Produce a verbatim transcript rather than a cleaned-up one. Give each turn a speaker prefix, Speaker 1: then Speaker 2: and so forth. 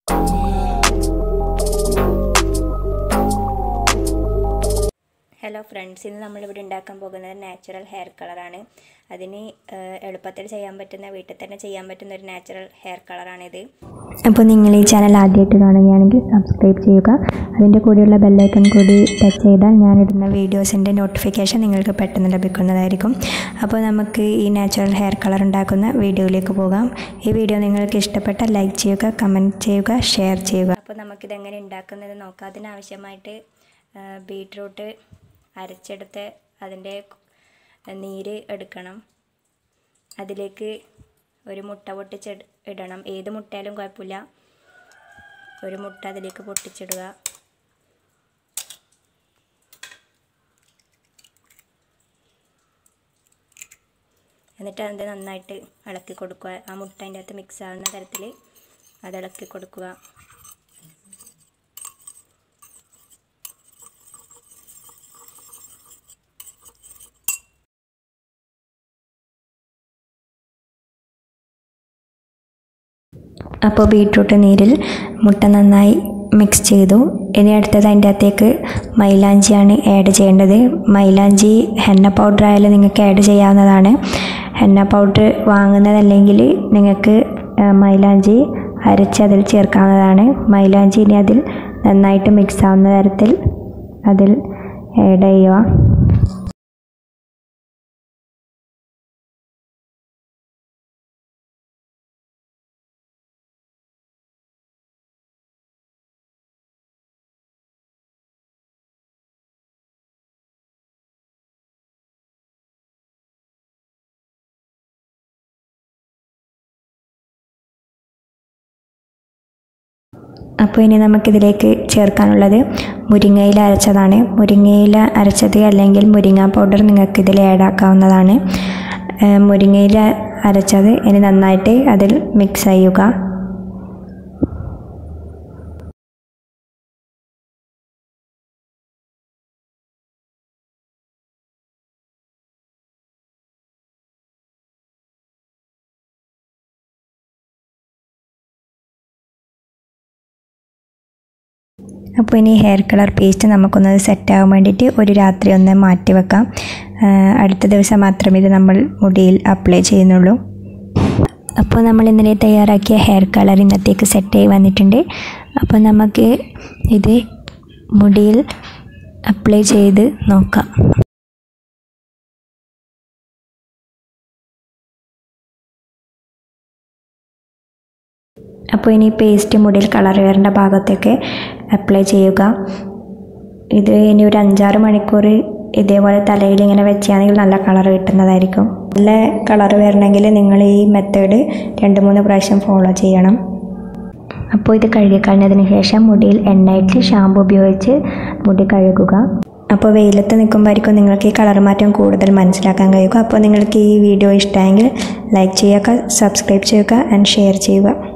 Speaker 1: Hello friends, ഇന്ന് നമ്മളിവിടെ ഉണ്ടാക്കാൻ പോകുന്നത് നാച്ചുറൽ ഹെയർ കളറാണ്. അതിന് എളുപ്പത്തിൽ ചെയ്യാൻ പറ്റുന്ന, വീട്ടിൽ തന്നെ ചെയ്യാൻ പറ്റുന്ന ഒരു നാച്ചുറൽ ഹെയർ കളറാണിത്.
Speaker 2: അപ്പോൾ നിങ്ങൾ ഈ ചാനൽ ആദ്യമായിട്ട് കാണുകയാണെങ്കിൽ സബ്സ്ക്രൈബ് ചെയ്യുക. അതിൻ്റെ കൂടെയുള്ള ബെല്ലൈക്കൺ കൂടി ടച്ച് ചെയ്താൽ ഞാനിടുന്ന വീഡിയോസിൻ്റെ നോട്ടിഫിക്കേഷൻ നിങ്ങൾക്ക് പെട്ടെന്ന് ലഭിക്കുന്നതായിരിക്കും. അപ്പോൾ നമുക്ക് ഈ നാച്ചുറൽ ഹെയർ കളർ ഉണ്ടാക്കുന്ന വീഡിയോയിലേക്ക് പോകാം. ഈ വീഡിയോ നിങ്ങൾക്ക് ഇഷ്ടപ്പെട്ടാൽ ലൈക്ക് ചെയ്യുക, കമൻറ്റ് ചെയ്യുക, ഷെയർ ചെയ്യുക.
Speaker 1: അപ്പോൾ നമുക്കിതെങ്ങനെ ഉണ്ടാക്കുന്നത് നോക്കാം. അതിനാവശ്യമായിട്ട് ബീട്രൂട്ട് അരച്ചെടുത്ത് അതിൻ്റെ നീര് എടുക്കണം. അതിലേക്ക് ഒരു മുട്ട പൊട്ടിച്ച് ഇടണം. ഏത് മുട്ടയാലും കുഴപ്പമില്ല. ഒരു മുട്ട അതിലേക്ക് പൊട്ടിച്ചിടുക. എന്നിട്ട് അത് നന്നായിട്ട് ഇളക്കി കൊടുക്കുക. ആ മുട്ട അതിൻ്റെ അകത്ത് മിക്സ് ആവുന്ന തരത്തിൽ അത് ഇളക്കി കൊടുക്കുക.
Speaker 2: അപ്പോൾ ബീട്രൂട്ട് നീരിൽ മുട്ട നന്നായി മിക്സ് ചെയ്തു. ഇനി അടുത്തത് അതിൻ്റെ അകത്തേക്ക് മൈലാഞ്ചിയാണ് ആഡ് ചെയ്യേണ്ടത്. മൈലാഞ്ചി ഹെന്ന പൗഡർ ആയാലും നിങ്ങൾക്ക് ആഡ് ചെയ്യാവുന്നതാണ്. ഹെന്ന പൗഡർ വാങ്ങുന്നതല്ലെങ്കിൽ നിങ്ങൾക്ക് മൈലാഞ്ചി അരച്ച് അതിൽ ചേർക്കാവുന്നതാണ്. മൈലാഞ്ചി ഇനി അതിൽ നന്നായിട്ട് മിക്സ് ആവുന്ന തരത്തിൽ അതിൽ ആഡ് ചെയ്യുക. അപ്പോൾ ഇനി നമുക്കിതിലേക്ക് ചേർക്കാനുള്ളത് മുരിങ്ങയില അരച്ചതാണ്. മുരിങ്ങയില അരച്ചത് അല്ലെങ്കിൽ മുരിങ്ങ പൗഡർ നിങ്ങൾക്ക് ഇതിൽ ആഡ് ആക്കാവുന്നതാണ്. മുരിങ്ങയില അരച്ചത് ഇനി നന്നായിട്ട് അതിൽ മിക്സ് ചെയ്യുക. അപ്പോൾ ഇനി ഹെയർ കളർ പേസ്റ്റ് നമുക്കൊന്നത് സെറ്റാകാൻ വേണ്ടിയിട്ട് ഒരു രാത്രി ഒന്ന് മാറ്റി വെക്കാം. അടുത്ത ദിവസം മാത്രമേ ഇത് നമ്മൾ മുടിയിൽ അപ്ലൈ ചെയ്യുന്നുള്ളൂ. അപ്പോൾ നമ്മൾ ഇന്നലെ തയ്യാറാക്കിയ ഹെയർ കളർ ഇന്നത്തേക്ക് സെറ്റായി വന്നിട്ടുണ്ട്. അപ്പോൾ നമുക്ക് ഇത് മുടിയിൽ അപ്ലൈ ചെയ്ത് നോക്കാം. അപ്പോൾ ഇനി പേസ്റ്റ് മുടിയിൽ കളർ വരേണ്ട ഭാഗത്തേക്ക് അപ്ലൈ ചെയ്യുക. ഇത് ഇനി ഒരു അഞ്ചാറ് മണിക്കൂർ ഇതേപോലെ തലയിൽ ഇങ്ങനെ വെച്ചാണെങ്കിൽ നല്ല കളർ കിട്ടുന്നതായിരിക്കും. നല്ല കളർ വരണമെങ്കിൽ നിങ്ങൾ ഈ മെത്തേഡ് രണ്ട് മൂന്ന് പ്രാവശ്യം ഫോളോ ചെയ്യണം. അപ്പോൾ ഇത് കഴുകിക്കളഞ്ഞതിന് ശേഷം മുടിയിൽ എണ്ണയിട്ട് ഷാമ്പു ഉപയോഗിച്ച് മുടി കഴുകുക. അപ്പോൾ വെയിലത്ത് നിൽക്കുമ്പോഴായിരിക്കും നിങ്ങൾക്ക് ഈ കളർ മാറ്റം കൂടുതൽ മനസ്സിലാക്കാൻ കഴിയുക. അപ്പോൾ നിങ്ങൾക്ക് ഈ വീഡിയോ ഇഷ്ടമായെങ്കിൽ ലൈക്ക് ചെയ്യുക, സബ്സ്ക്രൈബ് ചെയ്യുക ആൻഡ് ഷെയർ ചെയ്യുക.